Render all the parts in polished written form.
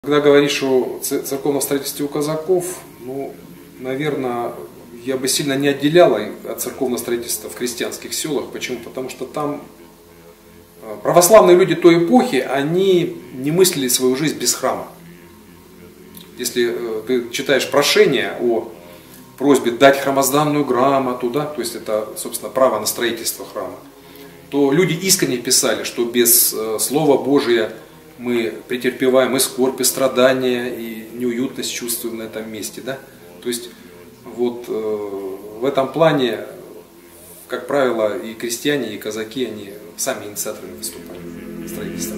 Когда говоришь о церковном строительстве у казаков, ну, наверное, я бы сильно не отделяла от церковного строительства в крестьянских селах. Почему? Потому что там православные люди той эпохи, они не мыслили свою жизнь без храма. Если ты читаешь прошение о просьбе дать храмозданную грамоту, да, то есть это, собственно, право на строительство храма, то люди искренне писали, что без Слова Божия мы претерпеваем и скорбь, и страдания, и неуютность чувствуем на этом месте. Да? То есть вот в этом плане, как правило, и крестьяне, и казаки, они сами инициаторами выступали в строительстве.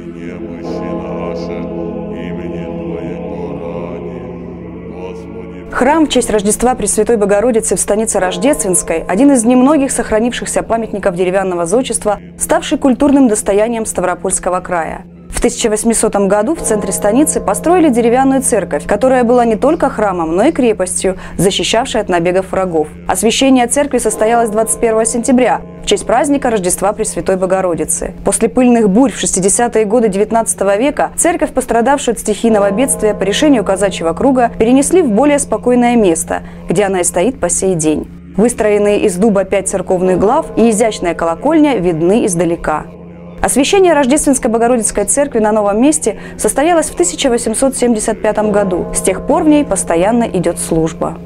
Храм в честь Рождества Пресвятой Богородицы в станице Рождественской – один из немногих сохранившихся памятников деревянного зодчества, ставший культурным достоянием Ставропольского края. В 1800 году в центре станицы построили деревянную церковь, которая была не только храмом, но и крепостью, защищавшей от набегов врагов. Освящение церкви состоялось 21 сентября, в честь праздника Рождества Пресвятой Богородицы. После пыльных бурь в 60-е годы XIX века церковь, пострадавшую от стихийного бедствия по решению казачьего круга, перенесли в более спокойное место, где она и стоит по сей день. Выстроенные из дуба 5 церковных глав и изящная колокольня видны издалека. Освящение Рождественской Богородицкой церкви на новом месте состоялось в 1875 году. С тех пор в ней постоянно идет служба.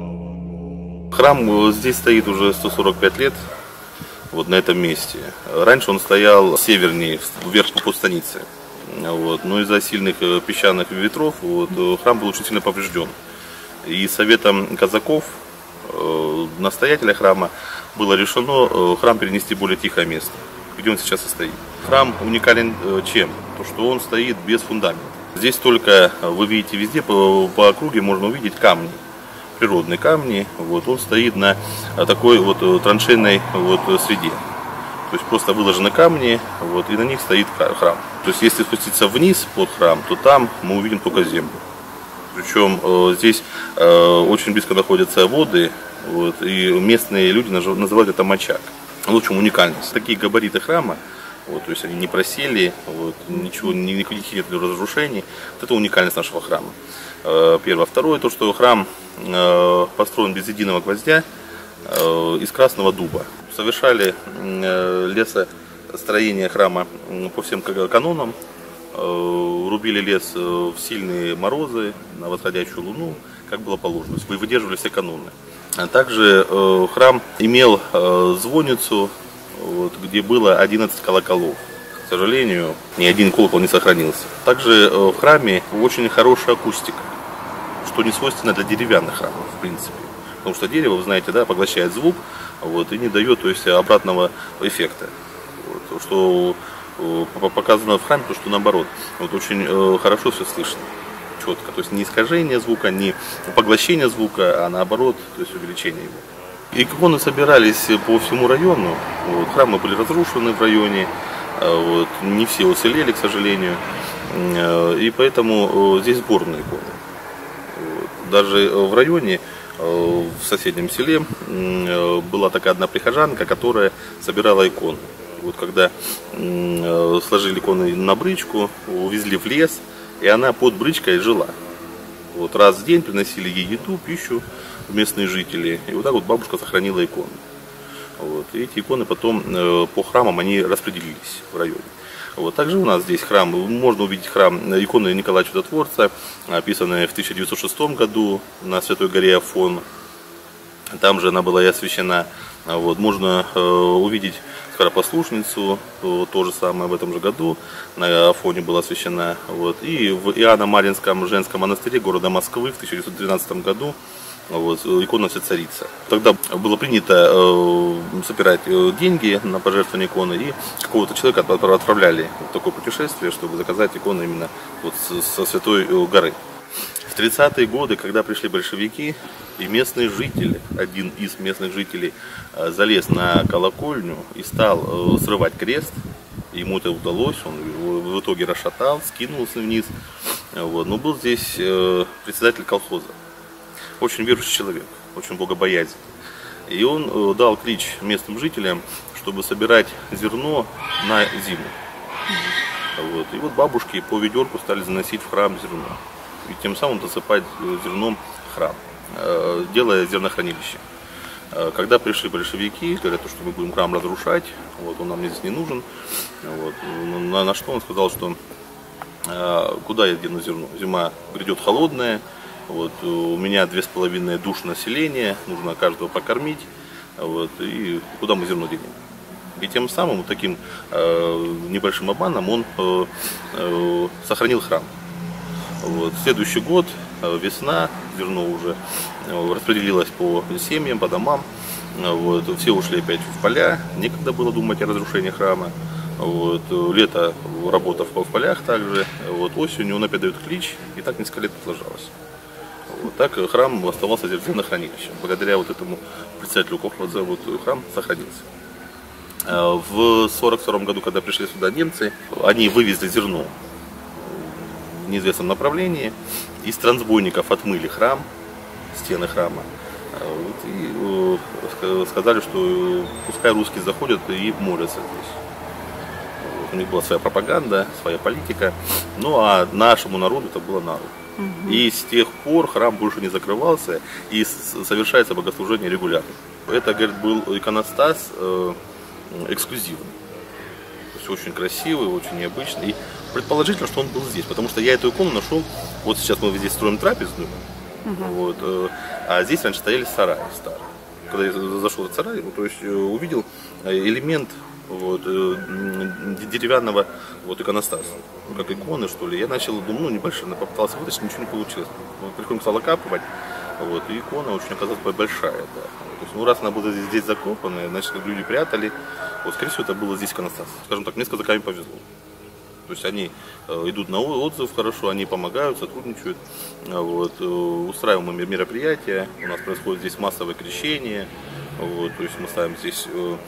Храм здесь стоит уже 145 лет, вот на этом месте. Раньше он стоял севернее, вверх по станице. Вот. Но из-за сильных песчаных ветров храм был очень сильно поврежден. И советом казаков, настоятеля храма, было решено храм перенести в более тихое место, где он сейчас и стоит. Храм уникален чем? То, что он стоит без фундамента. Здесь только, вы видите, везде по округе можно увидеть камни, природные камни. Вот, он стоит на такой вот траншейной среде. То есть просто выложены камни, вот, и на них стоит храм. То есть если спуститься вниз под храм, то там мы увидим только землю. Причем здесь очень близко находятся воды, вот, и местные люди называют это мочак. В общем, уникальность. Такие габариты храма, вот, то есть они не просели, вот, ничего, никаких нет разрушений. Вот это уникальность нашего храма. Первое. Второе, то, что храм построен без единого гвоздя из красного дуба. Совершали лесостроение храма по всем канонам. Рубили лес в сильные морозы, на восходящую луну, как было положено. Вы выдерживали все каноны. А также храм имел звонницу, вот, где было 11 колоколов. К сожалению, ни один колокол не сохранился. Также в храме очень хорошая акустика, что не свойственно для деревянных храмов, в принципе. Потому что дерево, вы знаете, да, поглощает звук, вот, и не дает, то есть, обратного эффекта. Вот, что показано в храме, то, что наоборот, вот, очень хорошо все слышно. Четко, то есть не искажение звука, не поглощение звука, а наоборот, то есть увеличение его. Иконы собирались по всему району, вот, храмы были разрушены в районе, вот, не все уцелели, к сожалению, и поэтому здесь сборные иконы. Вот. Даже в районе, в соседнем селе, была такая одна прихожанка, которая собирала иконы. Вот когда сложили иконы на бричку, увезли в лес, и она под бричкой жила. Вот раз в день приносили ей еду, пищу местные жители. И вот так вот бабушка сохранила иконы. Вот. И эти иконы потом по храмам они распределились в районе. Вот. Также у нас здесь храм, можно увидеть храм иконы Николая Чудотворца, описанная в 1906 году на Святой горе Афон. Там же она была и освящена. Вот. Можно увидеть скоропослушницу, то же самое в этом же году на Афоне была освящена. Вот. И в Иоанно-Маринском женском монастыре города Москвы в 1912 году вот, икона Всецарица. Тогда было принято собирать деньги на пожертвование иконы, и какого-то человека отправляли в такое путешествие, чтобы заказать икону именно вот со Святой горы. В 30-е годы, когда пришли большевики, и местный житель, один из местных жителей, залез на колокольню и стал срывать крест. Ему это удалось, он в итоге расшатал, скинулся вниз. Вот. Но был здесь председатель колхоза, очень верующий человек, очень богобоязненный. И он дал клич местным жителям, чтобы собирать зерно на зиму. Вот. И вот бабушки по ведерку стали заносить в храм зерно. И тем самым досыпать зерном храм, делая зернохранилище. Когда пришли большевики, говорят, что мы будем храм разрушать, вот, он нам здесь не нужен. Вот. На что он сказал, что куда я дену зерно? Зима грядет холодная, вот, у меня 2,5 души населения, нужно каждого покормить, вот, и куда мы зерно денем? И тем самым вот таким небольшим обманом он сохранил храм. Вот. Следующий год, весна, зерно уже распределилось по семьям, по домам. Вот. Все ушли опять в поля, некогда было думать о разрушении храма. Вот. Лето работа в полях также. Вот. Осенью он опять дает клич, и так несколько лет продолжалось. Вот. Так храм оставался зернохранилищем. Благодаря вот этому председателю колхоза вот, храм сохранился. В 1942 году, когда пришли сюда немцы, они вывезли зерно в неизвестном направлении. Из трансбойников отмыли храм, стены храма. Вот, и сказали, что пускай русские заходят и молятся здесь. Вот, у них была своя пропаганда, своя политика. Ну а нашему народу это было на руку. И с тех пор храм больше не закрывался и совершается богослужение регулярно. Это, говорит, был иконостас эксклюзивный. То есть очень красивый, очень необычный. И предположительно, что он был здесь, потому что я эту икону нашел. Вот сейчас мы здесь строим трапезную, вот, а здесь раньше стояли сараи старые. Когда я зашел в сарай, то есть увидел элемент вот, деревянного вот, иконостаса, как иконы, что ли. Я начал, думаю, небольшой, попытался вытащить, ничего не получилось. Приходится стало капывать. Вот, и икона очень оказалась большая. Да. То есть, ну, раз она была здесь закопана, значит, люди прятали. Вот, скорее всего, это было здесь иконостас. Скажем так, мне с казаками повезло. То есть они идут на отзыв хорошо, они помогают, сотрудничают. Вот, устраиваем мы мероприятия, у нас происходит здесь массовое крещение. Вот, то есть мы ставим здесь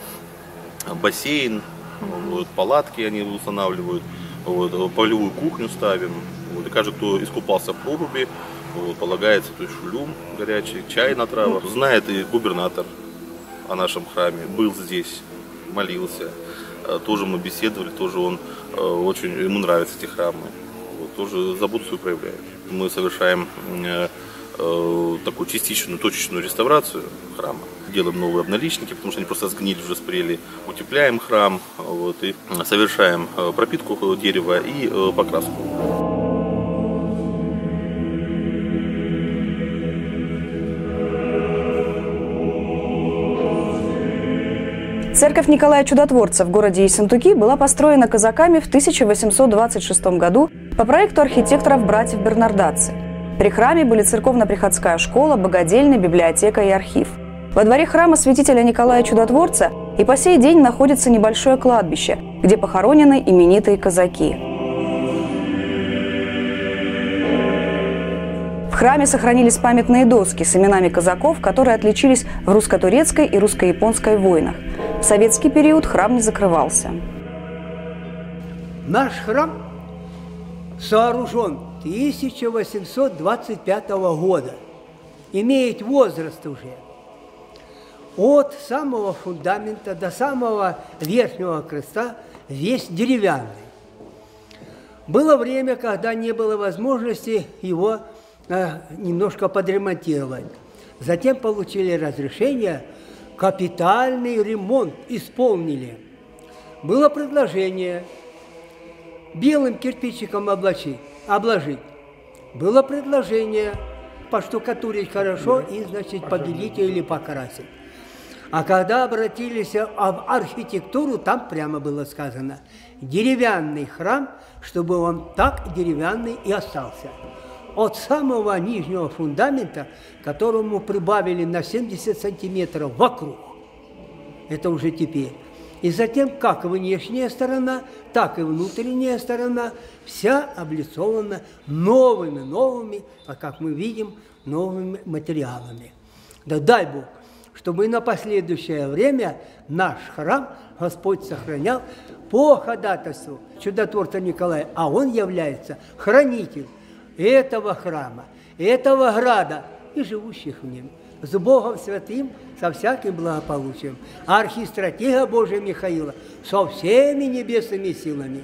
бассейн, вот, палатки они устанавливают, вот, полевую кухню ставим. Вот, и каждый, кто искупался в проруби, вот, полагается, то есть шулюм горячий, чай на травах. Знает и губернатор о нашем храме, был здесь, молился. Тоже мы беседовали, тоже он очень, ему нравятся эти храмы. Вот, тоже заботу свою проявляет. Мы совершаем такую частичную, точечную реставрацию храма. Делаем новые обналичники, потому что они просто сгнили, уже спрели. Утепляем храм, вот, и совершаем пропитку дерева и покраску. Церковь Николая Чудотворца в городе Ессентуки была построена казаками в 1826 году по проекту архитекторов-братьев Бернардацци. При храме были церковно-приходская школа, богадельня, библиотека и архив. Во дворе храма святителя Николая Чудотворца и по сей день находится небольшое кладбище, где похоронены именитые казаки. В храме сохранились памятные доски с именами казаков, которые отличились в русско-турецкой и русско-японской войнах. В советский период храм не закрывался. Наш храм сооружен 1825 года, имеет возраст уже. От самого фундамента до самого верхнего креста весь деревянный. Было время, когда не было возможности его немножко подремонтировать. Затем получили разрешение, капитальный ремонт исполнили. Было предложение белым кирпичиком обложить. Было предложение поштукатурить хорошо и, значит, побелить или покрасить. А когда обратились в архитектуру, там прямо было сказано: деревянный храм, чтобы он так деревянный и остался. От самого нижнего фундамента, которому прибавили на 70 сантиметров вокруг. Это уже теперь. И затем, как внешняя сторона, так и внутренняя сторона, вся облицована новыми, а как мы видим, новыми материалами. Да дай Бог, чтобы и на последующее время наш храм Господь сохранял по ходатайству Чудотворца Николая, а он является хранителем этого храма, этого града и живущих в нем. С Богом Святым, со всяким благополучием. Архистратига Божия Михаила со всеми небесными силами.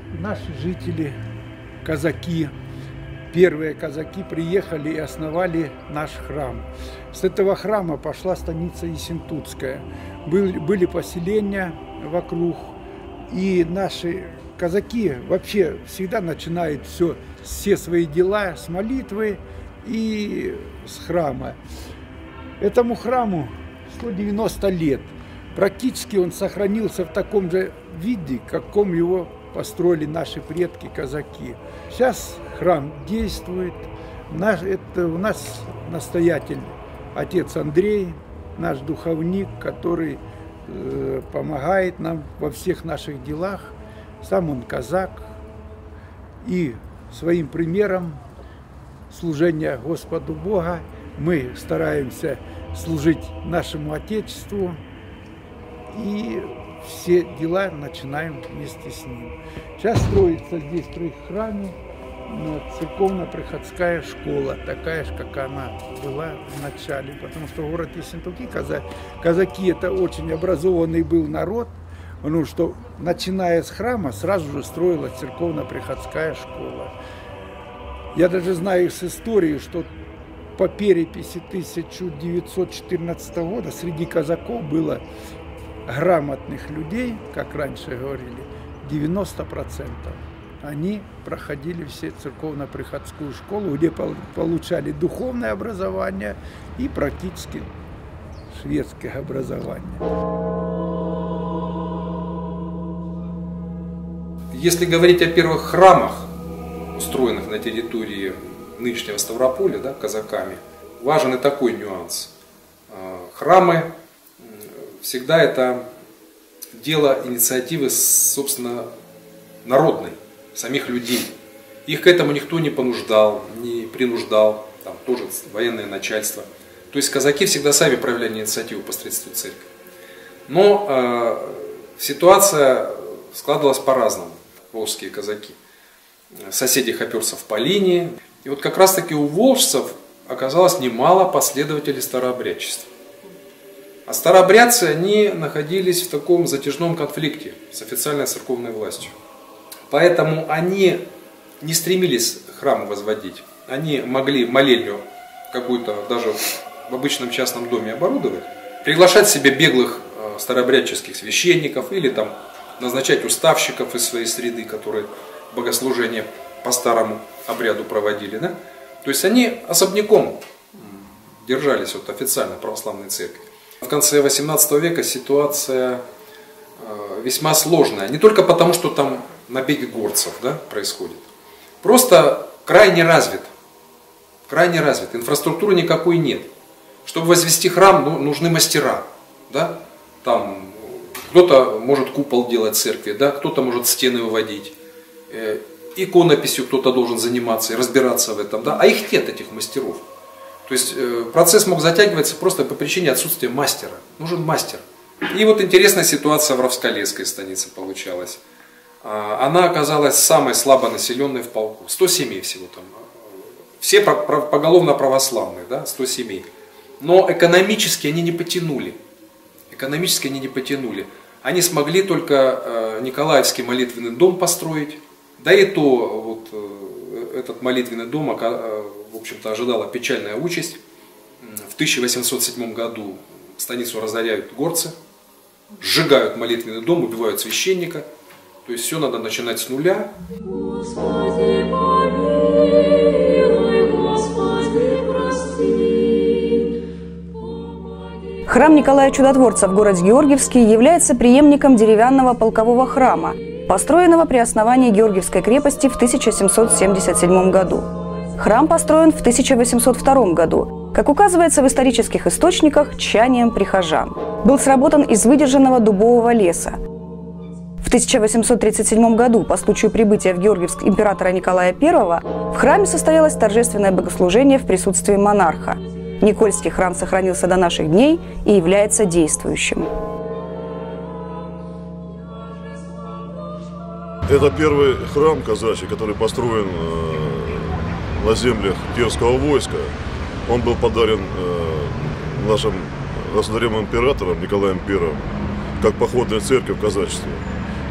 наши жители, казаки, первые казаки приехали и основали наш храм. С этого храма пошла станица Ессентутская. Были поселения вокруг, и наши казаки вообще всегда начинают все свои дела с молитвы и с храма. Этому храму 190 лет. Практически он сохранился в таком же виде, каком его построили наши предки, казаки. Сейчас храм действует. У нас настоятель отец Андрей, наш духовник, который помогает нам во всех наших делах. Сам он казак. И своим примером служения Господу Бога мы стараемся служить нашему Отечеству. И все дела начинаем вместе с ним. Сейчас строится здесь при храме церковно-приходская школа, такая же, как она была в начале. Потому что город Ессентуки, казаки, это очень образованный был народ, потому что, начиная с храма, сразу же строилась церковно-приходская школа. Я даже знаю с истории, что по переписи 1914 года среди казаков было грамотных людей, как раньше говорили, 90%. Они проходили все церковно-приходскую школу, где получали духовное образование и практически светское образование. Если говорить о первых храмах, устроенных на территории нынешнего Ставрополя, да, казаками, важен и такой нюанс. Храмы всегда это дело инициативы, собственно, народной, самих людей. Их к этому никто не понуждал, не принуждал, там тоже военное начальство. То есть казаки всегда сами проявляли инициативу по строительству церкви. Но ситуация складывалась по-разному, волжские казаки. Соседи хоперцев по линии. И вот как раз таки у волжцев оказалось немало последователей старообрядчества. А старообрядцы, они находились в таком затяжном конфликте с официальной церковной властью. Поэтому они не стремились храм возводить. Они могли молельню какую-то даже в обычном частном доме оборудовать, приглашать себе беглых старообрядческих священников или там назначать уставщиков из своей среды, которые богослужение по старому обряду проводили. Да? То есть они особняком держались от официальной православной церкви. В конце XVIII века ситуация весьма сложная. Не только потому, что там набеги горцев, да, происходят. Просто крайне развит. Крайне развит. Инфраструктуры никакой нет. Чтобы возвести храм, нужны мастера. Да? Там кто-то может купол делать в церкви, да? Кто-то может стены выводить. Иконописью кто-то должен заниматься и разбираться в этом. Да? А их нет, этих мастеров. То есть процесс мог затягиваться просто по причине отсутствия мастера. Нужен мастер. И вот интересная ситуация в Равскалецкой станице получалась. Она оказалась самой слабо населенной в полку. 100 семей всего там. Все поголовно православные, да? 100 семей. Но экономически они не потянули. Экономически они не потянули. Они смогли только Николаевский молитвенный дом построить. Да и то вот, этот молитвенный дом, в общем-то, ожидала печальная участь. В 1807 году станицу разоряют горцы, сжигают молитвенный дом, убивают священника. То есть все надо начинать с нуля. Господи, помилуй, Господи, прости. Храм Николая Чудотворца в городе Георгиевске является преемником деревянного полкового храма, построенного при основании Георгиевской крепости в 1777 году. Храм построен в 1802 году, как указывается в исторических источниках, тщанием прихожан. Был сработан из выдержанного дубового леса. В 1837 году, по случаю прибытия в Георгиевск императора Николая I, в храме состоялось торжественное богослужение в присутствии монарха. Никольский храм сохранился до наших дней и является действующим. Это первый храм казачий, который построен на землях Киевского войска. Он был подарен нашим государем-императором Николаем I как походная церковь казачества.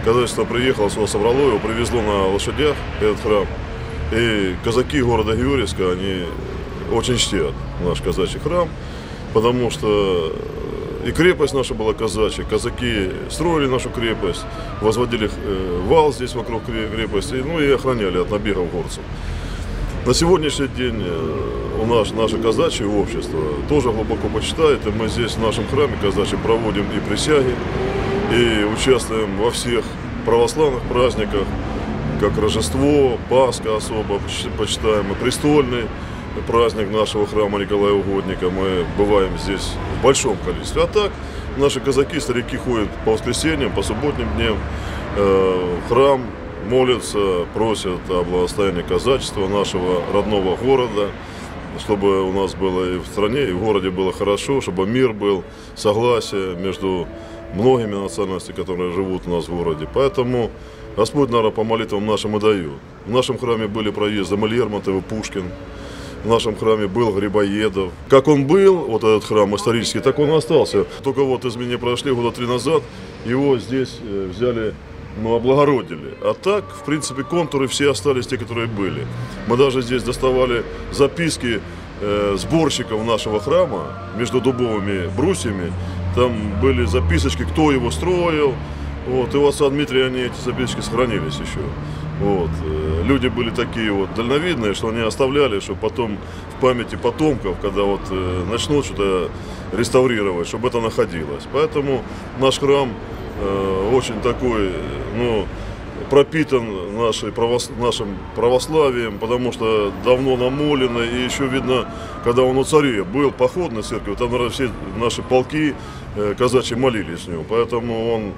казачество приехало сюда, собрало его, привезло на лошадях этот храм. И казаки города Георгиевска, они очень чтят наш казачий храм, потому что и крепость наша была казачья, казаки строили нашу крепость, возводили вал здесь вокруг крепости, ну и охраняли от набегов горцев. На сегодняшний день наше казачье общество тоже глубоко почитает, и мы здесь в нашем храме казачьем проводим и присяги, и участвуем во всех православных праздниках, как Рождество, Пасха особо почитаем, и престольный праздник нашего храма Николая Угодника. Мы бываем здесь в большом количестве. А так наши казаки, старики ходят по воскресеньям, по субботним дням в храм, молятся, просят о благословении казачества нашего родного города, чтобы у нас было и в стране, и в городе было хорошо, чтобы мир был, согласие между многими национальностями, которые живут у нас в городе. Поэтому Господь, наверное, по молитвам нашим и дает. В нашем храме были проезды Лермонтов и Пушкин. В нашем храме был Грибоедов. Как он был, вот этот храм исторический, так он и остался. Только вот изменения прошли года 3 назад, его здесь взяли, облагородили. А так, в принципе, контуры все остались те, которые были. Мы даже здесь доставали записки сборщиков нашего храма между дубовыми брусьями. Там были записочки, кто его строил. Вот, и у отца Дмитрия эти записочки сохранились еще. Вот. Люди были такие вот дальновидные, что они оставляли, чтобы потом в памяти потомков, когда вот начнут что-то реставрировать, чтобы это находилось. Поэтому наш храм очень такой, пропитан нашим православием, потому что давно намолено, и еще видно, когда он у царей был, походной церкви, там, наверное, все наши полки казачьи молились в нем, поэтому он,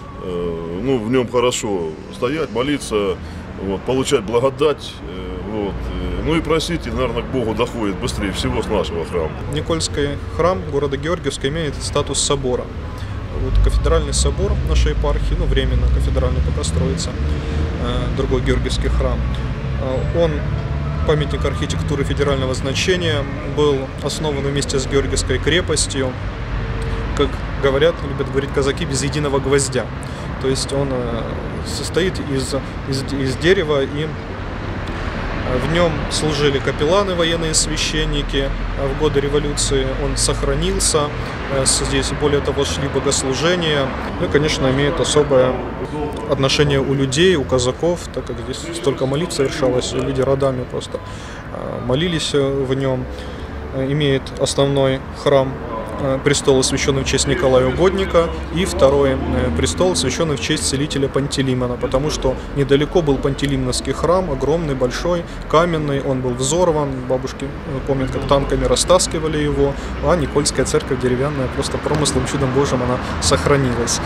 в нем хорошо стоять, молиться, вот, получать благодать, вот, и просить, и, наверное, к Богу доходит быстрее всего с нашего храма. Никольский храм города Георгиевска имеет статус собора. Вот кафедральный собор нашей епархии, временно кафедральный пока строится, другой Георгиевский храм. Он памятник архитектуры федерального значения, был основан вместе с Георгиевской крепостью, как любят говорить казаки, без единого гвоздя. То есть он состоит из дерева, и в нем служили капелланы, военные священники. В годы революции он сохранился. Здесь, более того, шли богослужения. И, конечно, имеет особое отношение у людей, у казаков, так как здесь столько молитв совершалось, и люди родами просто молились в нем. Имеет основной храм престол, освященный в честь Николая Угодника, и второй престол, освященный в честь целителя Пантелеймона, потому что недалеко был Пантелеймоновский храм, огромный, большой, каменный, он был взорван, бабушки помнят, как танками растаскивали его, а Никольская церковь деревянная, просто промыслом, чудом Божьим она сохранилась.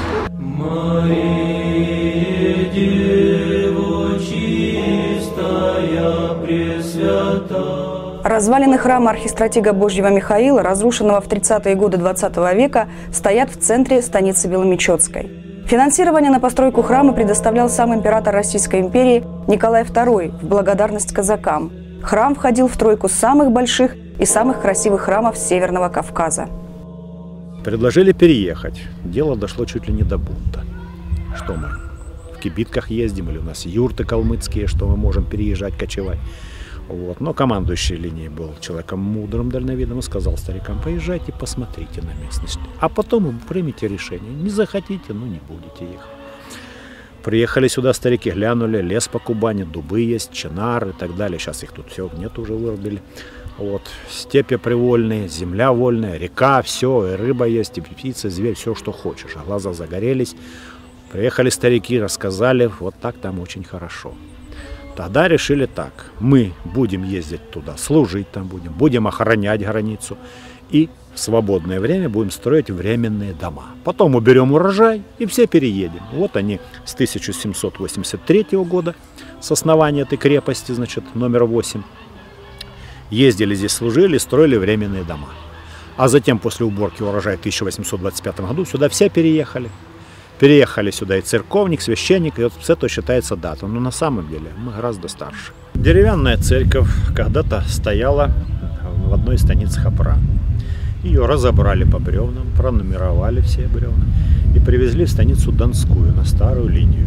Мария, Дева чистая, пресвятая. Развалины храма архистратига Божьего Михаила, разрушенного в 30-е годы 20 века, стоят в центре станицы Беломечетской. Финансирование на постройку храма предоставлял сам император Российской империи Николай II в благодарность казакам. Храм входил в тройку самых больших и самых красивых храмов Северного Кавказа. Предложили переехать. Дело дошло чуть ли не до бунта. Что мы в кибитках ездим, или у нас юрты калмыцкие, что мы можем переезжать, кочевать. Вот. Но командующий линией был человеком мудрым, дальновидным, и сказал старикам: поезжайте, посмотрите на местность, а потом примите решение. Не захотите, не будете ехать. Приехали сюда старики, глянули, лес по Кубани, дубы есть, чинар и так далее. Сейчас их тут все нет, уже вырубили. Вот. Степи привольные, земля вольная, река, все, и рыба есть, и птица, зверь, все, что хочешь. А глаза загорелись. Приехали старики, рассказали, вот так там очень хорошо. Тогда решили так: мы будем ездить туда, служить там будем охранять границу, и в свободное время будем строить временные дома. Потом уберем урожай и все переедем. Вот они с 1783 года, с основания этой крепости, номер 8, ездили здесь, служили, строили временные дома. А затем, после уборки урожая в 1825 году, сюда все переехали. Переехали сюда и церковник, священник, и вот это считается дата. Но на самом деле мы гораздо старше. Деревянная церковь когда-то стояла в одной из станиц Хопра. Ее разобрали по бревнам, пронумеровали все бревна и привезли в станицу Донскую на старую линию.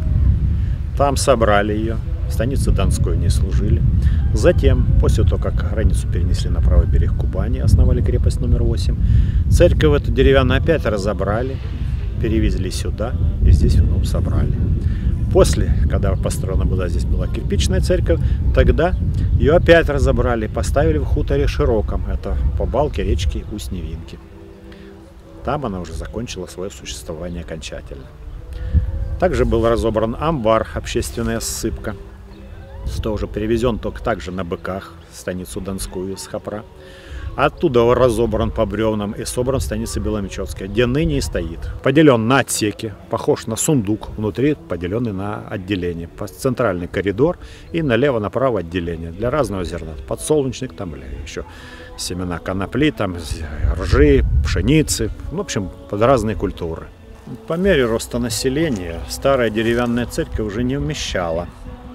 Там собрали ее, в станице Донской не служили. Затем, после того, как границу перенесли на правый берег Кубани, основали крепость номер 8, церковь эту деревянную опять разобрали, перевезли сюда и здесь вновь собрали. После, когда построена была, здесь была кирпичная церковь, тогда ее опять разобрали, поставили в хуторе Широком, это по балке речки Усть-Невинки. Там она уже закончила свое существование окончательно. Также был разобран амбар, общественная ссыпка, что уже перевезен только также на быках в станицу Донскую с Хопра. Оттуда он разобран по бревнам и собран в станице Беломечевская, где ныне и стоит. Поделен на отсеки, похож на сундук, внутри поделенный на отделение. Центральный коридор и налево-направо отделение для разного зерна. Подсолнечник, там или еще семена конопли, там ржи, пшеницы, в общем, под разные культуры. По мере роста населения старая деревянная церковь уже не вмещала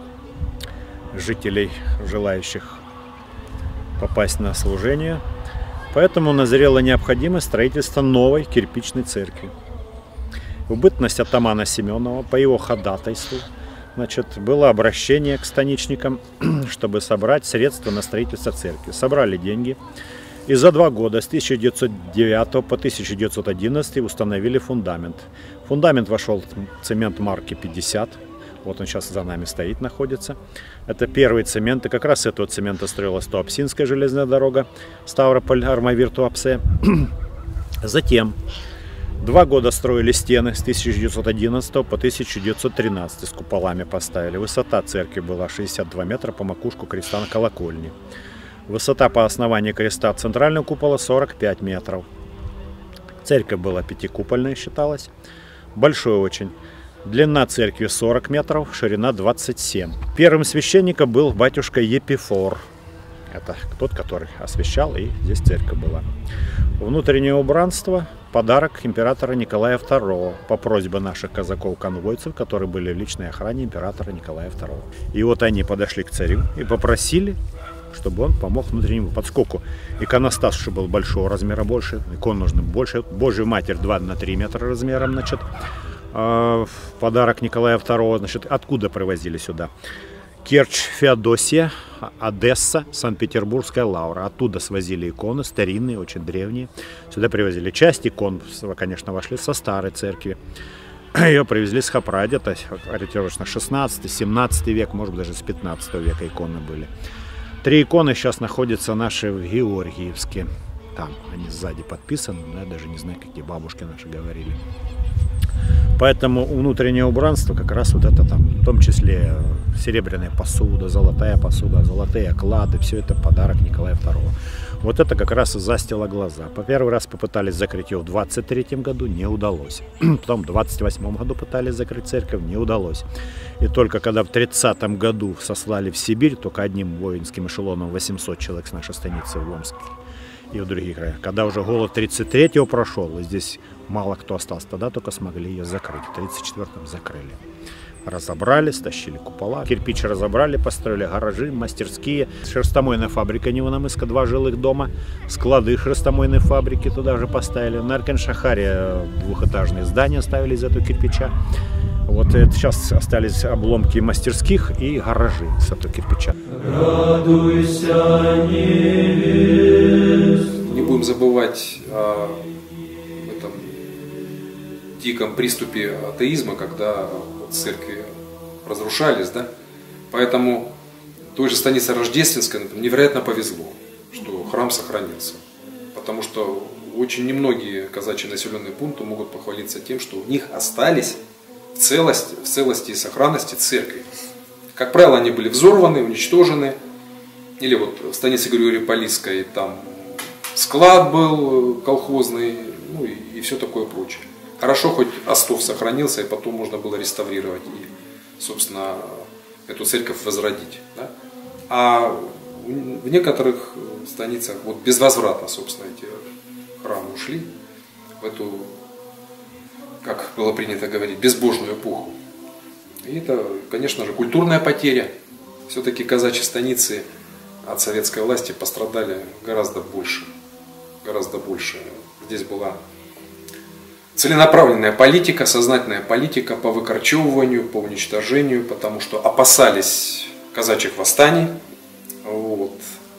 жителей, желающих попасть на служение, поэтому назрела необходимость строительства новой кирпичной церкви. В бытность атамана Семенова, по его ходатайству, было обращение к станичникам, чтобы собрать средства на строительство церкви. Собрали деньги и за 2 года, с 1909 по 1911, установили фундамент. В фундамент вошел цемент марки 50. Вот он сейчас за нами стоит, находится. Это первый цемент. И как раз с этого цемента строилась Туапсинская железная дорога, Ставрополь, Армавир, Туапсе. Затем 2 года строили стены с 1911 по 1913. С куполами поставили. Высота церкви была 62 метра по макушку креста на колокольне. Высота по основанию креста центрального купола 45 метров. Церковь была пятикупольная, считалась. Большой очень. Длина церкви 40 метров, ширина 27. Первым священником был батюшка Епифор. Это тот, который освящал, и здесь церковь была. Внутреннее убранство – подарок императора Николая II по просьбе наших казаков-конвойцев, которые были в личной охране императора Николая II. И вот они подошли к царю и попросили, чтобы он помог внутреннему подскоку. Иконостас, что был большого размера больше, икон нужно больше. Божью Матерь 2 на 3 метра размером, подарок Николая II, откуда привозили сюда? Керчь, Феодосия, Одесса, Санкт-Петербургская Лавра. Оттуда свозили иконы, старинные, очень древние. Сюда привозили часть икон, конечно, вошли со старой церкви. Ее привезли с Хопра, где-то ориентировочно 16-17 век, может быть, даже с 15 века иконы были. 3 иконы сейчас находятся наши в Георгиевске. Там они сзади подписаны, я даже не знаю, какие бабушки наши говорили. Поэтому внутреннее убранство как раз вот это там, в том числе серебряная посуда, золотая посуда, золотые оклады, все это подарок Николая II. Вот это как раз и застило глаза. По первый раз попытались закрыть ее в 23 году, не удалось. Потом в 28 году пытались закрыть церковь, не удалось. И только когда в 30 году сослали в Сибирь, только одним воинским эшелоном 800 человек с нашей станицы в Омске и в других краях. Когда уже голод 33-го прошел, и здесь мало кто остался, тогда только смогли ее закрыть. В 34-м закрыли. Разобрали, стащили купола, кирпич разобрали, построили гаражи, мастерские, шерстомойная фабрика Невономыска, 2 жилых дома, склады шерстомойной фабрики туда же поставили. На Аркен-Шахаре 2-этажные здания ставили из этого кирпича. Вот это сейчас остались обломки мастерских и гаражи с этого кирпича. Радуйся, невест. Не будем забывать о этом диком приступе атеизма, когда церкви разрушались, да? Поэтому той же станице Рождественской, например, невероятно повезло, что храм сохранился. Потому что очень немногие казачьи населенные пункты могут похвалиться тем, что у них остались в целости и сохранности церкви. Как правило, они были взорваны, уничтожены. Или вот в станице Григория-Полисской там склад был колхозный, ну и все такое прочее. Хорошо, хоть остов сохранился, и потом можно было реставрировать и, собственно, эту церковь возродить. Да? А в некоторых станицах вот безвозвратно, собственно, эти храмы ушли в эту, как было принято говорить, безбожную эпоху. И это, конечно же, культурная потеря. Все-таки казачьи станицы от советской власти пострадали гораздо больше. Гораздо больше. Здесь была целенаправленная политика, сознательная политика по выкорчевыванию, по уничтожению, потому что опасались казачьих восстаний. Вот.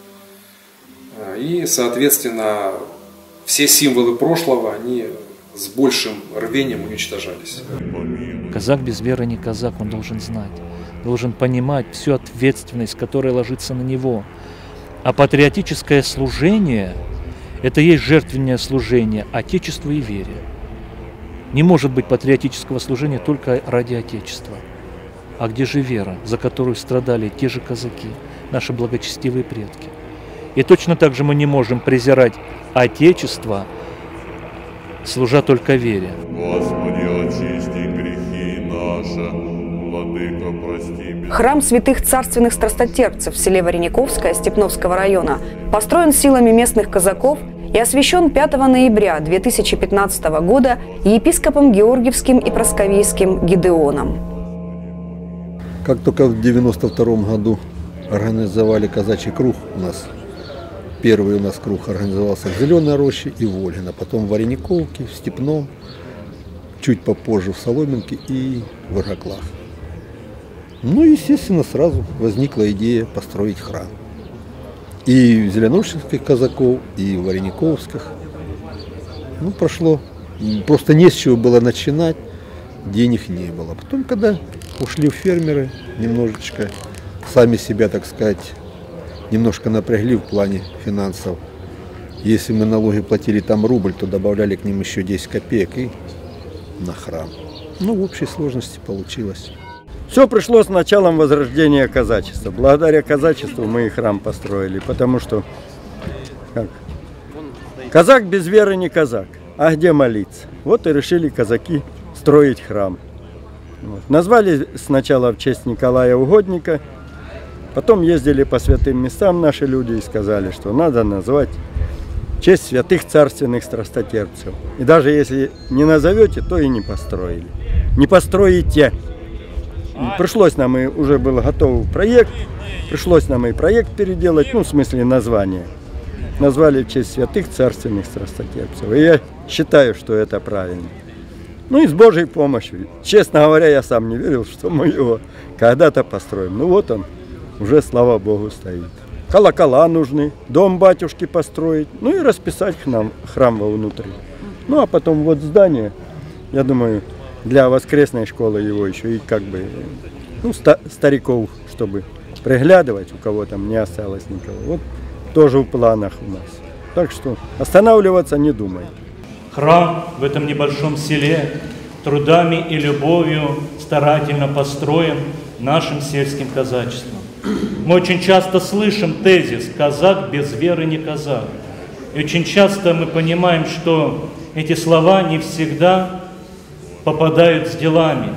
И, соответственно, все символы прошлого, они с большим рвением уничтожались. Казак без веры не казак, он должен знать, должен понимать всю ответственность, которая ложится на него. А патриотическое служение – это есть жертвенное служение Отечеству и вере. Не может быть патриотического служения только ради Отечества. А где же вера, за которую страдали те же казаки, наши благочестивые предки? И точно так же мы не можем презирать Отечество, служа только вере. Господи, очисти грехи наши, Владыка, прости. Храм святых царственных страстотерпцев в селе Варениковское Степновского района построен силами местных казаков и освящен 5 ноября 2015 года епископом Георгиевским и Просковийским Гидеоном. Как только в 1992 году организовали казачий круг у нас, первый у нас круг организовался в Зеленой Роще и в Ольгино, потом в Варениковке, в Степном, чуть попозже в Соломенке и в Иргаклах. Ну, естественно, сразу возникла идея построить храм. И в зеленоросских казаков, и в Варениковских. Ну, прошло, просто не с чего было начинать, денег не было. Потом, когда ушли фермеры, немножечко сами себя, так сказать, немножко напрягли в плане финансов. Если мы налоги платили там рубль, то добавляли к ним еще 10 копеек и на храм. Ну, в общей сложности получилось. Все пришло с началом возрождения казачества. Благодаря казачеству мы и храм построили, потому что казак без веры не казак, а где молиться? Вот и решили казаки строить храм. Вот. Назвали сначала в честь Николая Угодника, потом ездили по святым местам наши люди и сказали, что надо назвать в честь святых царственных страстотерпцев. И даже если не назовете, то и не построили. Не построите. Пришлось нам, и уже был готов проект, пришлось нам и проект переделать, ну, в смысле название. Назвали в честь святых царственных страстотерпцев. И я считаю, что это правильно. Ну и с Божьей помощью. Честно говоря, я сам не верил, что мы его когда-то построим. Ну вот он, уже, слава Богу, стоит. Колокола нужны, дом батюшки построить, ну и расписать храм вовнутри. Ну а потом вот здание, я думаю, для воскресной школы его еще и как бы, ну, стариков, чтобы приглядывать, у кого там не осталось никого. Вот тоже в планах у нас. Так что останавливаться не думай. Храм в этом небольшом селе трудами и любовью старательно построен нашим сельским казачеством. Мы очень часто слышим тезис «казак без веры не казак». И очень часто мы понимаем, что эти слова не всегда попадают с делами.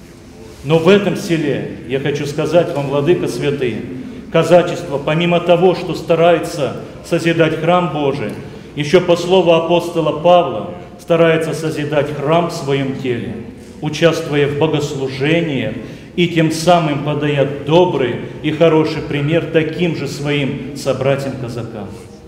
Но в этом селе, я хочу сказать вам, владыка святые, казачество, помимо того, что старается созидать храм Божий, еще по слову апостола Павла, старается созидать храм в своем теле, участвуя в богослужении и тем самым подает добрый и хороший пример таким же своим собратьям-казакам.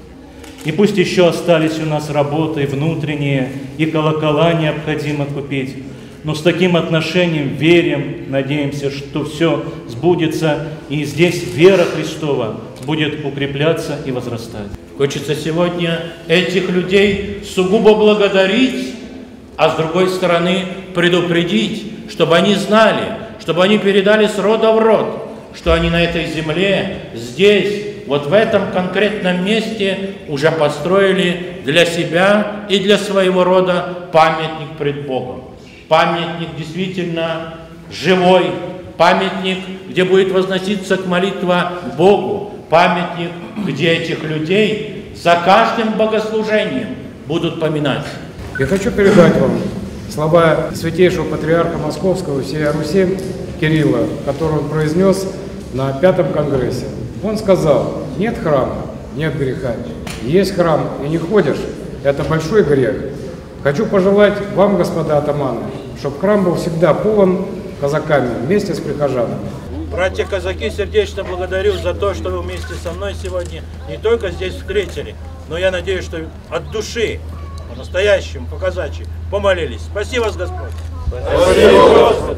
И пусть еще остались у нас работы внутренние, и колокола необходимо купить, но с таким отношением верим, надеемся, что все сбудется, и здесь вера Христова будет укрепляться и возрастать. Хочется сегодня этих людей сугубо благодарить, а с другой стороны предупредить, чтобы они знали, чтобы они передали с рода в род, что они на этой земле, здесь, вот в этом конкретном месте уже построили для себя и для своего рода памятник пред Богом. Памятник действительно живой, памятник, где будет возноситься к молитва Богу, памятник, где этих людей за каждым богослужением будут поминать. Я хочу передать вам слова святейшего патриарха Московского и всей Руси Кирилла, которые он произнес на 5-м конгрессе. Он сказал: нет храма, нет греха. Есть храм и не ходишь, это большой грех. Хочу пожелать вам, господа атаманы, чтобы храм был всегда полон казаками вместе с прихожанами. Братья-казаки, сердечно благодарю за то, что вы вместе со мной сегодня не только здесь встретили, но я надеюсь, что от души, по-настоящему, по-казачьи, помолились. Спасибо вас, Господь. Спасибо, Господи.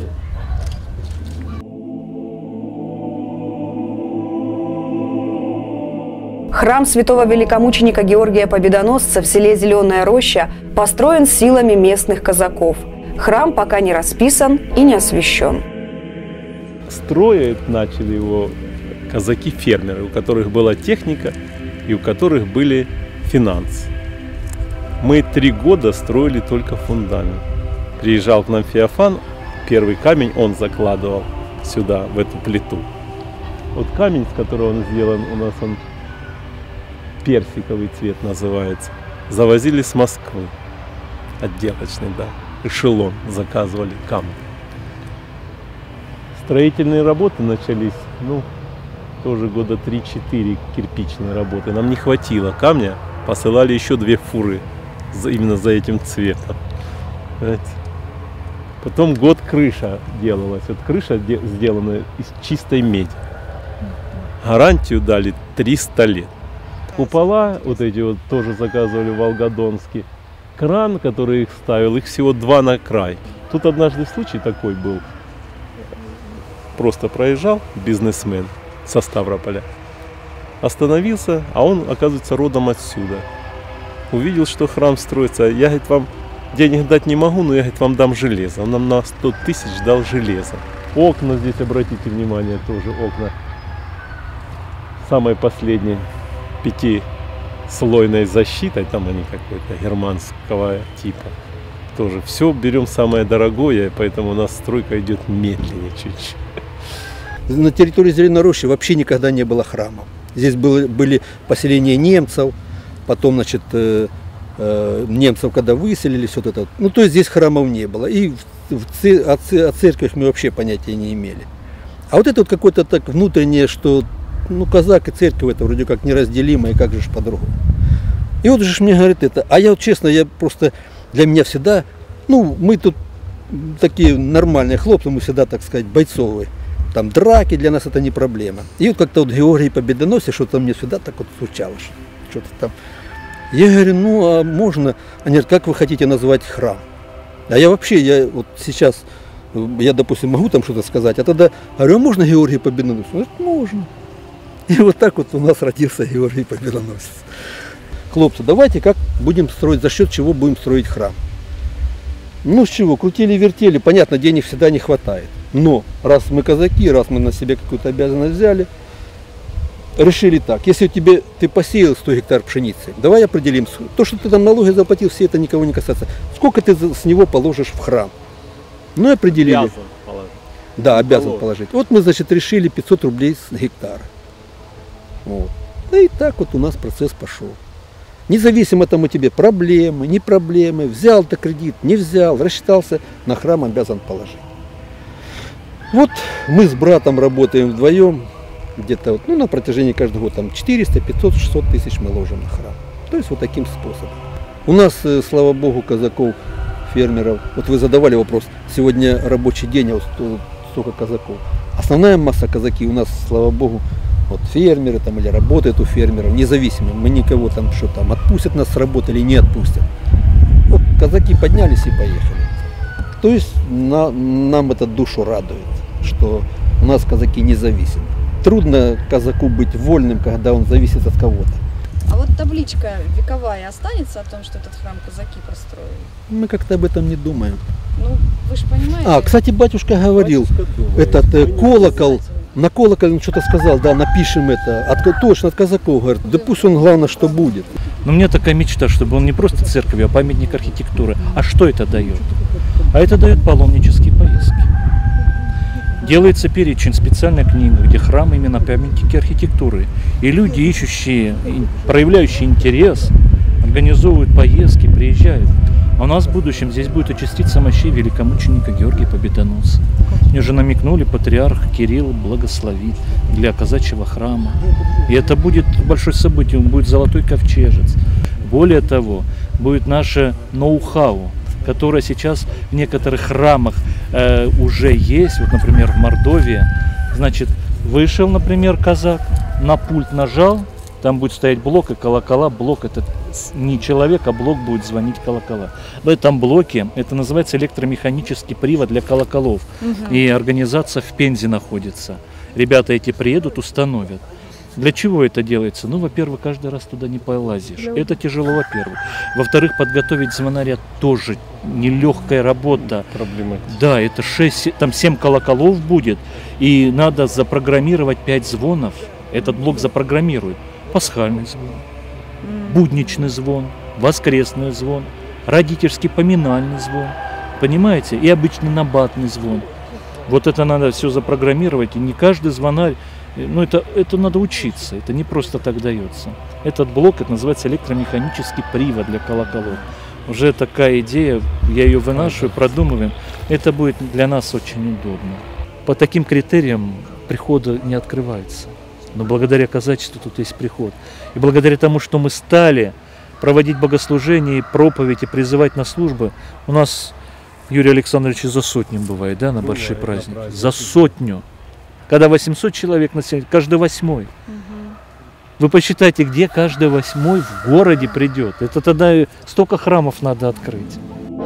Храм святого великомученика Георгия Победоносца в селе Зеленая Роща построен силами местных казаков. Храм пока не расписан и не освящен. Строить начали его казаки-фермеры, у которых была техника и у которых были финансы. Мы 3 года строили только фундамент. Приезжал к нам Феофан, первый камень он закладывал сюда, в эту плиту. Вот камень, с которого он сделан, у нас он персиковый цвет называется. Завозили с Москвы. Отделочный, да. Эшелон заказывали камни. Строительные работы начались, тоже года 3-4 кирпичные работы. Нам не хватило камня, посылали еще 2 фуры именно за этим цветом. Понимаете? Потом год крыша делалась. Вот крыша сделана из чистой меди. Гарантию дали 300 лет. Купола вот эти вот тоже заказывали в Волгодонске. Кран, который их ставил, их всего 2 на край. Тут однажды случай такой был. Просто проезжал бизнесмен со Ставрополя. Остановился, а он, оказывается, родом отсюда. Увидел, что храм строится. Я, говорит, вам денег дать не могу, но я, говорит, вам дам железо. Он нам на 100 тысяч дал железо. Окна здесь, обратите внимание, тоже окна. Самой последней 5-слойной защитой, там они какой-то германского типа. Тоже все берем самое дорогое, поэтому у нас стройка идет медленнее чуть-чуть. На территории Зеленой Рощи вообще никогда не было храмов. Здесь были поселения немцев, потом, значит, немцев, когда выселились, вот это. То есть здесь храмов не было. И о церквях мы вообще понятия не имели. А вот это вот какое-то так внутреннее, что казак и церковь это вроде как неразделимо, и как же по-другому. И вот же мне говорит это, а я вот честно, я просто, для меня всегда, мы тут такие нормальные хлопцы, мы всегда, так сказать, бойцовые. Там драки для нас это не проблема. И вот как-то вот Георгий Победоносец, что-то мне всегда так вот случалось, что-то там. Я говорю, а можно? Они говорят, как вы хотите назвать храм? А я вообще, вот сейчас, я, допустим, могу там что-то сказать, а тогда говорю, а можно Георгий Победоносец? Он говорит, можно. И вот так вот у нас родился Георгий Победоносец. Хлопцы, давайте как будем строить, за счет чего будем строить храм? С чего, крутили-вертели, понятно, денег всегда не хватает. Но раз мы казаки, раз мы на себя какую-то обязанность взяли, решили так, если ты посеял 100 гектар пшеницы, давай определим, то, что ты там налоги заплатил, все это никого не касается. Сколько ты с него положишь в храм? И определили. Обязан положить. Да, обязан положить. Вот мы, значит, решили 500 рублей с гектара. Вот. И так вот у нас процесс пошел. Независимо там у тебя проблемы, не проблемы, взял-то кредит, не взял, рассчитался, на храм обязан положить. Вот мы с братом работаем вдвоем, где-то на протяжении каждого года там 400, 500, 600 тысяч мы ложим на храм. То есть вот таким способом. У нас, слава богу, казаков, фермеров, вот вы задавали вопрос, сегодня рабочий день, а вот столько казаков. Основная масса казаки у нас, слава богу, вот фермеры там или работают у фермеров, независимо, мы никого там что там отпустят нас с работы или не отпустят. Вот казаки поднялись и поехали. То есть нам это душу радует, что у нас казаки независимы. Трудно казаку быть вольным, когда он зависит от кого-то. А вот табличка вековая останется о том, что этот храм казаки построили? Мы как-то об этом не думаем. Вы же понимаете. Кстати, батюшка говорил, колокол. На колоколе он что-то сказал, да, напишем это, точно от казаков, говорит, да пусть он главное, что будет. Но у меня такая мечта, чтобы он не просто церковь, а памятник архитектуры. А что это дает? А это дает паломнические поездки. Делается перечень, специальная книга, где храм именно памятники архитектуры. И люди, ищущие, проявляющие интерес, организовывают поездки, приезжают. А у нас в будущем здесь будет очиститься мощей великомученика Георгия Победоносца. Мне же намекнули, патриарх Кирилл благословит для казачьего храма. И это будет большое событие, он будет золотой ковчежец. Более того, будет наше ноу-хау, которое сейчас в некоторых храмах уже есть. Вот, например, в Мордовии. Значит, вышел, например, казак, на пульт нажал, Там будет стоять блок и колокола. Блок — это не человек, а блок будет звонить колокола. В этом блоке, это называется электромеханический привод для колоколов. И организация в Пензе находится. Ребята эти приедут, установят. Для чего это делается? Ну, во-первых, каждый раз туда не полазишь. Это тяжело, во-первых. Во-вторых, подготовить звонаря тоже нелегкая работа. Проблематично. Да, это 7 колоколов будет. И надо запрограммировать 5 звонов. Этот блок запрограммирует. Пасхальный звон, будничный звон, воскресный звон, родительский поминальный звон. Понимаете? И обычный набатный звон. Вот это надо все запрограммировать. И не каждый звонарь. Ну, это надо учиться, это не просто так дается. Этот блок, это называется электромеханический привод для колоколов. Уже такая идея, я ее вынашиваю, продумываем. Это будет для нас очень удобно. По таким критериям прихода не открывается. Но благодаря казачеству тут есть приход. И благодаря тому, что мы стали проводить богослужения, проповедь и призывать на службы, у нас, Юрий Александрович, за сотню бывает, да, на большие праздники? За сотню. Когда 800 человек населения, каждый 8-й. Вы посчитайте, где каждый 8-й в городе придет. Это тогда столько храмов надо открыть.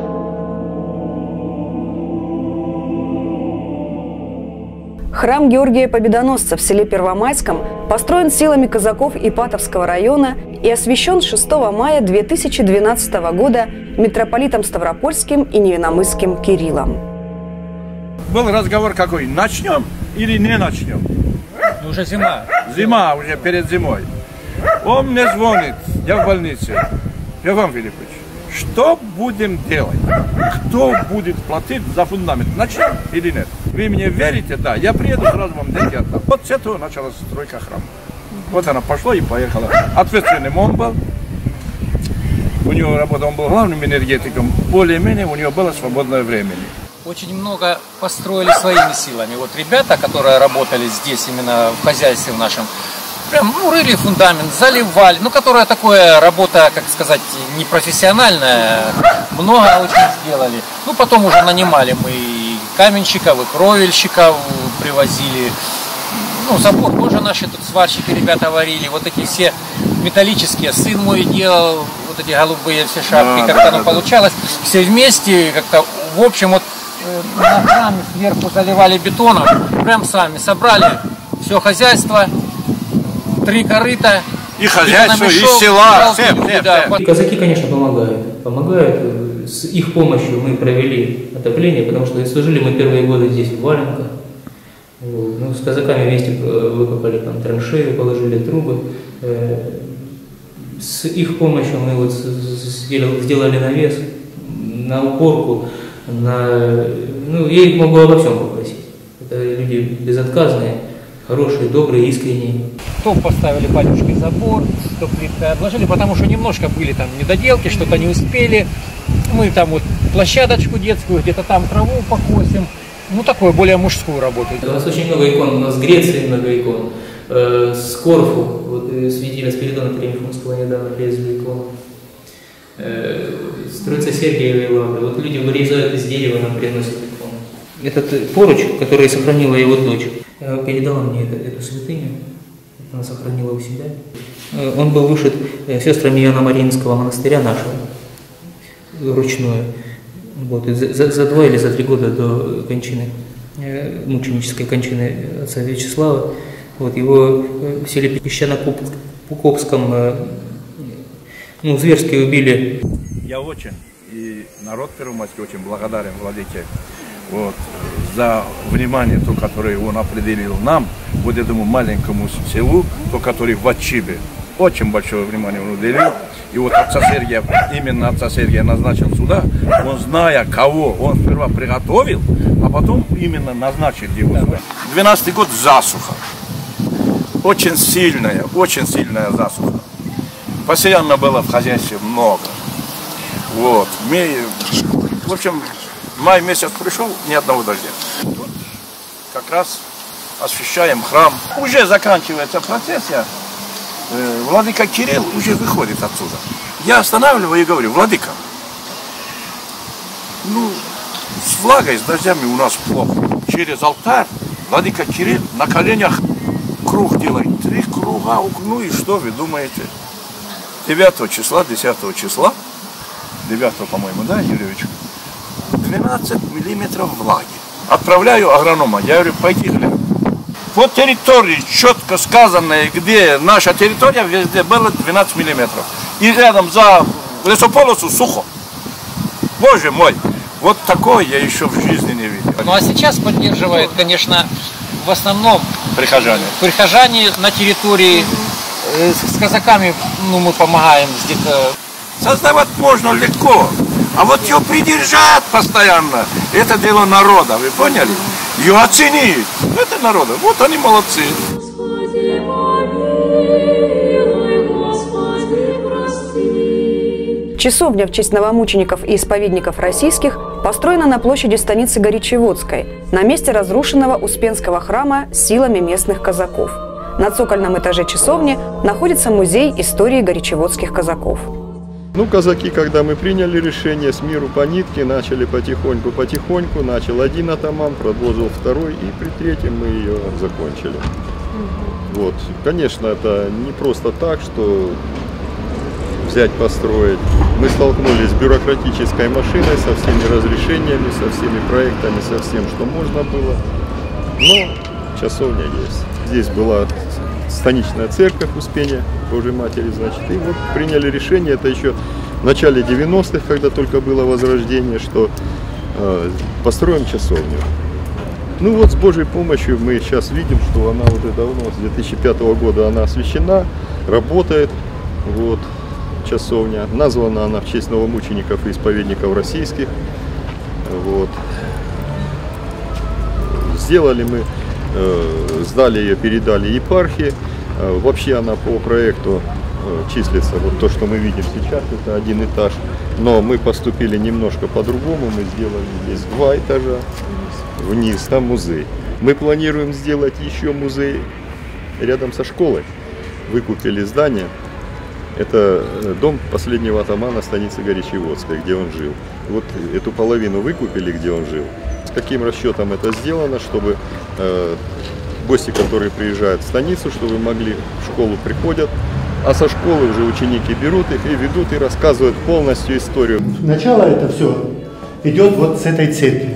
Храм Георгия Победоносца в селе Первомайском построен силами казаков Ипатовского района и освящен 6 мая 2012 года митрополитом Ставропольским и Невиномысским Кириллом. Был разговор какой, начнем или не начнем? Уже зима. Зима, уже перед зимой. Он мне звонит, я в больнице. Иван Филиппович, что будем делать? Кто будет платить за фундамент? Начнем или нет? Вы мне верите? Да. Я приеду, сразу вам деньги отдам. Вот с этого началась стройка храма. Вот она пошла и поехала. Ответственным он был. У него работа, он был главным энергетиком. Более-менее у него было свободное время. Очень много построили своими силами. Вот ребята, которые работали здесь именно в хозяйстве в нашем, прям рыли фундамент, заливали. Ну, которая такая работа, как сказать, непрофессиональная. Много очень сделали. Ну, потом уже нанимали мы и каменщиков, и кровельщиков привозили. Ну, забор тоже наши тут сварщики ребята варили. Вот эти все металлические. Сын мой делал вот эти голубые все шапки. Как-то оно получалось. Все вместе как-то, в общем, вот на храме сверху заливали бетоном, прям сами собрали все хозяйство, 3 корыта. И хозяйство, и села, все. Казаки, конечно, помогают. С их помощью мы провели отопление, потому что служили мы первые годы здесь в валенках. Вот. Ну, с казаками вместе выкопали там траншеи, положили трубы. С их помощью мы вот сделали навес, на уборку. Ну, я их могу обо всем попросить. Это люди безотказные, хорошие, добрые, искренние. То поставили батюшкой забор, то плиткой обложили, потому что немножко были там недоделки, что-то не успели. Мы там вот площадочку детскую, где-то там траву покосим. Ну, такое, более мужскую работу. У нас очень много икон, у нас в Греции много икон. С Корфу, вот святителя Спиридона Тримфунского недавно привезли икону. Строится Сергиевой лавры. Вот люди вырезают из дерева, нам приносят икону. Этот поруч, который сохранила его дочь, передала мне эту святыню. Она сохранила у себя. Он был вышит сестрами Иоанна-Мариинского монастыря нашего, ручное. Вот, за 2 или за 3 года до кончины, мученической кончины отца Вячеслава, вот, его в селе Песчано-Пукопском ну, зверски убили. Я очень, и народ Первомайский очень благодарен владыке вот, за внимание, то, которое он определил нам, вот этому маленькому селу, то, который в Отчибе. Очень большое внимание он уделил. И вот отца Сергия, именно отца Сергия назначил сюда, он, зная кого, он сперва приготовил, а потом именно назначил его сюда. 12-й год засуха. Очень сильная засуха. Постоянно было в хозяйстве много. Вот. В общем, май месяц пришел, ни одного дождя. Тут как раз освещаем храм. Уже заканчивается процессия. Владыка Кирилл уже выходит отсюда. Я останавливаю и говорю: владыка, ну, с влагой, с дождями у нас плохо. Через алтарь владыка Кирилл на коленях круг делать, 3 круга, ну и что вы думаете? 9 числа, 10 числа, 9, по-моему, да, Юрьевич, 12 миллиметров влаги. Отправляю агронома, я говорю, пойди глянь. По территории четко сказанное, где наша территория, везде было 12 миллиметров. И рядом за лесополосу сухо. Боже мой, вот такое я еще в жизни не видел. Ну а сейчас поддерживает, конечно, в основном прихожане на территории. С казаками мы помогаем. Создавать можно легко, а вот ее придержать постоянно, это дело народа, вы поняли? Ее оценить, это народа, вот они молодцы. Часовня в честь новомучеников и исповедников российских построена на площади станицы Горячеводской, на месте разрушенного Успенского храма силами местных казаков. На цокольном этаже часовни находится музей истории горячеводских казаков. Ну, казаки, когда мы приняли решение с миру по нитке, начали потихоньку, начал один атаман, продолжил второй, и при третьем мы ее закончили. Вот. Конечно, это не просто так, что взять, построить. Мы столкнулись с бюрократической машиной, со всеми разрешениями, со всеми проектами, со всем, что можно было. Но часовня есть. Здесь была станичная церковь Успения Божьей Матери, значит, и вот приняли решение, это еще в начале 90-х, когда только было возрождение, что построим часовню. Ну вот с Божьей помощью мы сейчас видим, что она вот это у нас с 2005 года она освящена, работает, вот, часовня. Названа она в честь новомучеников и исповедников российских, вот. Сделали мы, сдали ее, передали епархии. Вообще она по проекту числится, вот то, что мы видим сейчас, это один этаж. Но мы поступили немножко по-другому, мы сделали здесь 2 этажа, вниз там музей. Мы планируем сделать еще музей рядом со школой. Выкупили здание, это дом последнего атамана станицы Горячеводской, где он жил. Вот эту половину выкупили, где он жил. С каким расчетом это сделано, чтобы гости, которые приезжают в станицу, чтобы могли, в школу приходят, а со школы уже ученики берут их и ведут, и рассказывают полностью историю. Начало это все идет вот с этой церкви.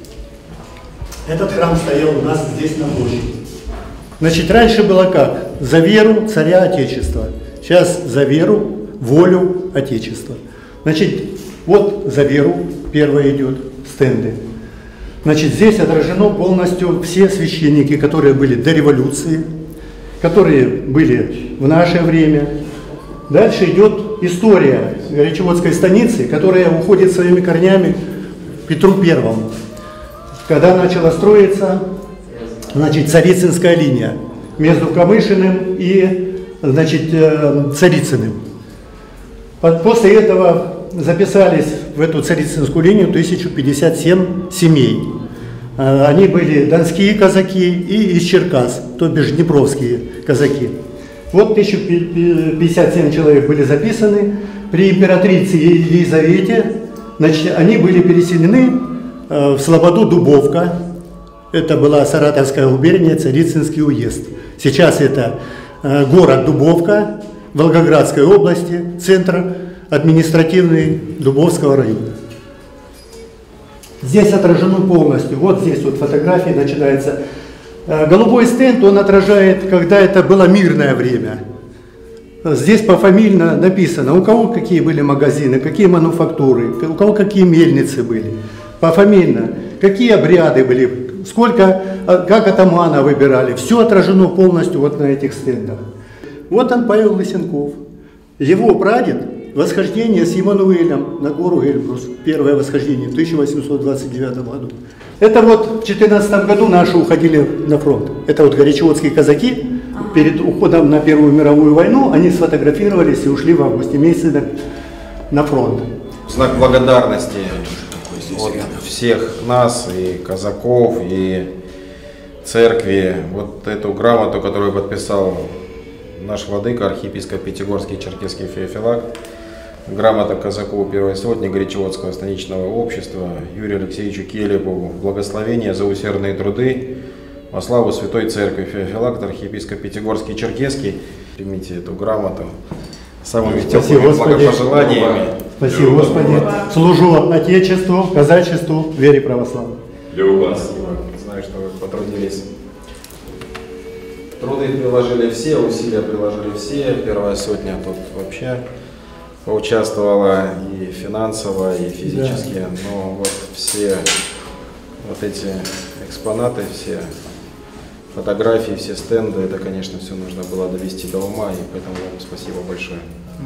Этот храм стоял у нас здесь на площади. Значит, раньше было как? За веру царя Отечества. Сейчас за веру, волю Отечества. Значит, вот за веру первое идет, стенды. Значит, здесь отражено полностью все священники, которые были до революции, которые были в наше время. Дальше идет история Горячеводской станицы, которая уходит своими корнями к Петру Первому. Когда начала строиться, значит, Царицынская линия между Камышиным и, значит, Царицыным. После этого записались в эту Царицынскую линию 1057 семей. Они были донские казаки и из Черкас, то бишь днепровские казаки. Вот 1057 человек были записаны. При императрице Елизавете, значит, они были переселены в слободу Дубовка. Это была Саратовская губерния, Царицынский уезд. Сейчас это город Дубовка, Волгоградской области, центр административный Дубовского района. Здесь отражено полностью. Вот здесь вот фотографии начинается. Голубой стенд, он отражает, когда это было мирное время. Здесь пофамильно написано, у кого какие были магазины, какие мануфактуры, у кого какие мельницы были. Пофамильно, какие обряды были, сколько, как атамана выбирали. Все отражено полностью вот на этих стендах. Вот он, Павел Лысенков. Его прадед, восхождение с Емануэлем на гору Эльбрус, первое восхождение в 1829 году. Это вот в 2014 году наши уходили на фронт. Это вот горячеводские казаки перед уходом на Первую мировую войну, они сфотографировались и ушли в августе месяце на фронт. В знак благодарности от всех нас, и казаков, и церкви, вот эту грамоту, которую подписал наш владыка, архиепископ Пятигорский Черкесский Феофилакт, грамота казаку первой сотни Горячеводского станичного общества Юрию Алексеевичу Келебову, благословение за усердные труды во славу Святой Церкви. Феофилакт, архиепископ Пятигорский и Черкесский. Примите эту грамоту самыми теплыми благопожеланиями. Спасибо, Господи. Служу Отечеству, казачеству, вере православной. Знаю, что вы потрудились. Труды приложили все, усилия приложили все. Первая сотня тут вообще поучаствовала и финансово, и физически. Да. Но вот все вот эти экспонаты, все фотографии, все стенды, это, конечно, все нужно было довести до ума, и поэтому вам спасибо большое.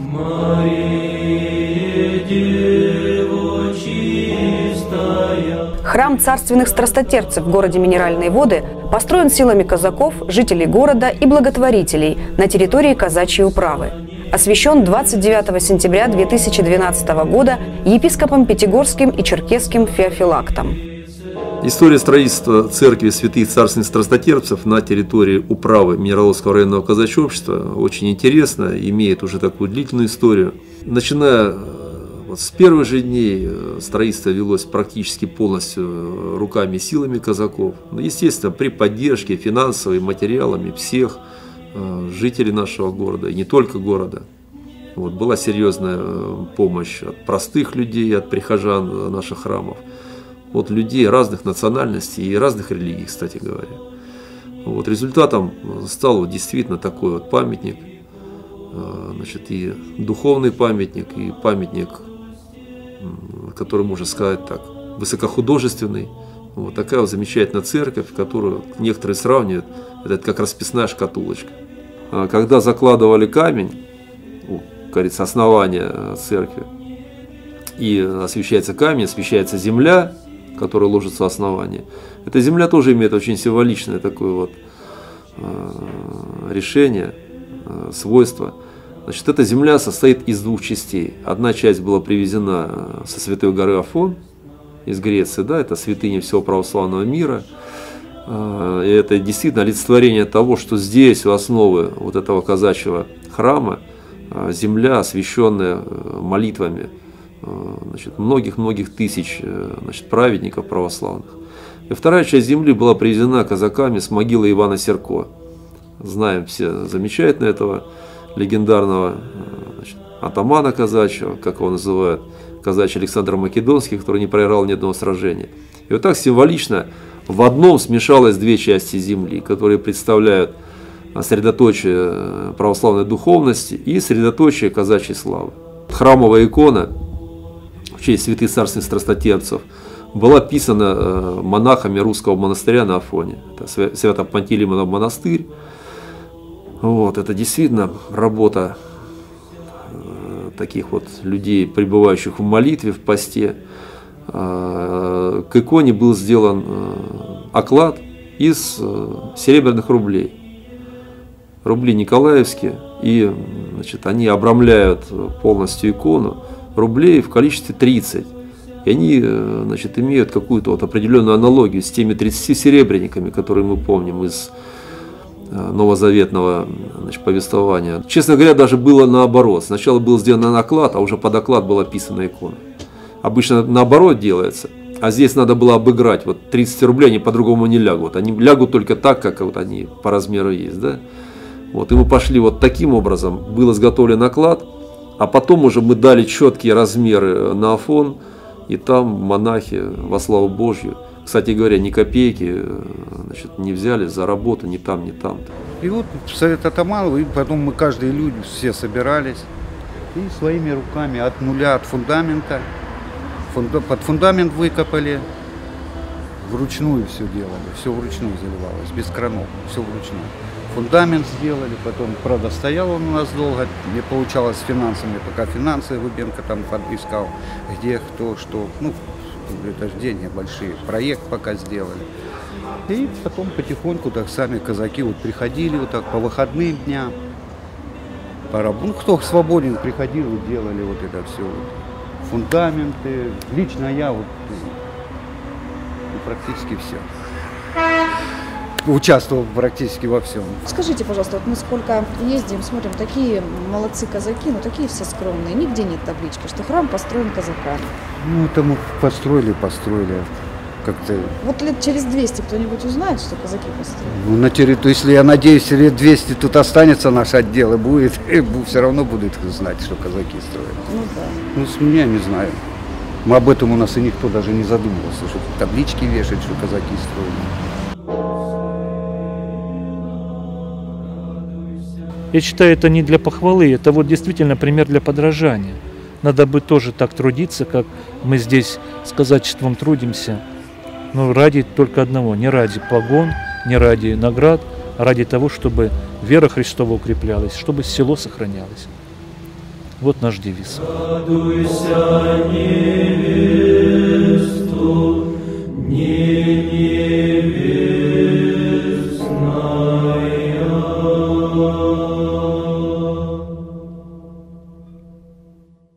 Храм царственных страстотерпцев в городе Минеральные Воды построен силами казаков, жителей города и благотворителей на территории казачьей управы. Освящен 29 сентября 2012 года епископом Пятигорским и Черкесским Феофилактом. История строительства церкви святых царственных страстотерпцев на территории управы Минераловского районного казачьего общества очень интересна, имеет уже такую длительную историю. Начиная вот с первых же дней строительство велось практически полностью руками и силами казаков. Естественно, при поддержке финансовой, материалами всех жителей нашего города, и не только города. Вот, была серьезная помощь от простых людей, от прихожан наших храмов, от людей разных национальностей и разных религий, кстати говоря. Вот, результатом стал вот действительно такой вот памятник, значит, и духовный памятник, и памятник, который, можно сказать так, высокохудожественный. Вот такая вот замечательная церковь, которую некоторые сравнивают, это как расписная шкатулочка. Когда закладывали камень, говорится, основание церкви, и освещается камень, освещается земля, которая ложится в основание. Эта земля тоже имеет очень символичное такое вот решение, свойство. Значит, эта земля состоит из двух частей. Одна часть была привезена со Святой горы Афон из Греции, да, это святыня всего православного мира. И это действительно олицетворение того, что здесь, у основы вот этого казачьего храма, земля, освященная молитвами многих-многих тысяч, значит, праведников православных. И вторая часть земли была привезена казаками с могилы Ивана Серко. Знаем все замечательно этого легендарного, значит, атамана казачьего, как его называют, казачий Александр Македонский, который не проиграл ни одного сражения. И вот так символично в одном смешалось две части земли, которые представляют средоточие православной духовности и средоточие казачьей славы. Храмовая икона в честь святых царственных страстотерпцев была писана монахами русского монастыря на Афоне. Это Свято-Пантелеймонов монастырь. Вот, это действительно работа таких вот людей, пребывающих в молитве, в посте. К иконе был сделан оклад из серебряных рублей. Рубли николаевские, и, значит, они обрамляют полностью икону. Рублей в количестве 30. И они, значит, имеют какую-то вот определенную аналогию с теми 30 серебряниками, которые мы помним из новозаветного, значит, повествования. Честно говоря, даже было наоборот. Сначала был сделан оклад, а уже под оклад была писана икона. Обычно наоборот делается. А здесь надо было обыграть. Вот 30 рублей, они по-другому не лягут. Они лягут только так, как вот они по размеру есть. Да? Вот, и мы пошли вот таким образом. Был изготовлен оклад, а потом уже мы дали четкие размеры на Афон. И там монахи во славу Божью, кстати говоря, ни копейки, значит, не взяли за работу ни там, ни там. И вот совет атаманов, и потом мы каждые люди все собирались и своими руками от нуля, от фундамента, под фундамент выкопали, вручную все делали, все вручную заливалось, без кранов, все вручную. Фундамент сделали, потом, правда, стоял он у нас долго, не получалось с финансами, пока финансы Губенко там искал, где, кто, что, ну, это же деньги большие, проект пока сделали. И потом потихоньку так сами казаки вот приходили вот так по выходным дням, по работе, ну, кто свободен приходил, вот делали вот это все, вот, фундаменты, лично я вот, ну, практически все. Участвовал практически во всем. Скажите, пожалуйста, вот мы сколько ездим, смотрим, такие молодцы казаки, но такие все скромные, нигде нет таблички, что храм построен казаками. Ну, это мы построили. как-то... Вот лет через 200 кто-нибудь узнает, что казаки построили? Ну, на территории, если, я надеюсь, лет 200 тут останется наш отдел, и будет, все равно будет знать, что казаки строят. Ну да. Ну, с меня не знаю. Мы об этом у нас и никто даже не задумывался, что таблички вешать, что казаки строят. Я считаю, это не для похвалы, это вот действительно пример для подражания. Надо бы тоже так трудиться, как мы здесь с казачеством трудимся, но ради только одного, не ради погон, не ради наград, а ради того, чтобы вера Христова укреплялась, чтобы село сохранялось. Вот наш девиз. Радуйся, невесту, не